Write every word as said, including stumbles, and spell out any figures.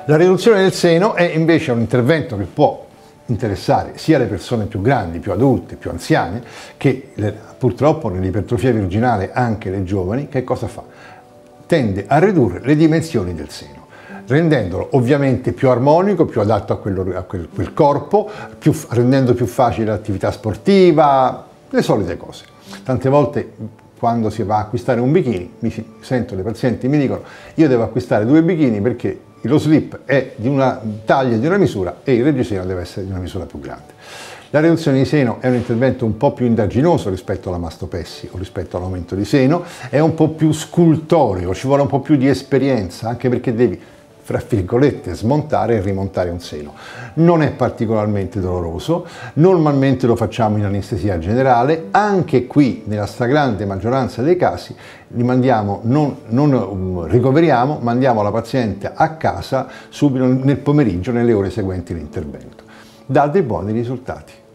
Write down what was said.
La riduzione del seno è invece un intervento che può interessare sia le persone più grandi, più adulte, più anziane, che le, purtroppo nell'ipertrofia virginale anche le giovani. Che cosa fa? Tende a ridurre le dimensioni del seno, rendendolo ovviamente più armonico, più adatto a, quello, a quel, quel corpo, più, rendendo più facile l'attività sportiva, le solite cose. Tante volte quando si va a acquistare un bikini, mi sento le pazienti mi dicono: io devo acquistare due bikini perché lo slip è di una taglia, di una misura, e il reggiseno deve essere di una misura più grande. La riduzione di seno è un intervento un po' più indaginoso rispetto alla mastopessi o rispetto all'aumento di seno, è un po' più scultoreo, ci vuole un po' più di esperienza, anche perché devi, fra virgolette, smontare e rimontare un seno. Non è particolarmente doloroso, normalmente lo facciamo in anestesia generale, anche qui nella stragrande maggioranza dei casi li mandiamo, non, non ricoveriamo, mandiamo la paziente a casa subito nel pomeriggio, nelle ore seguenti l'intervento. Dà dei buoni risultati.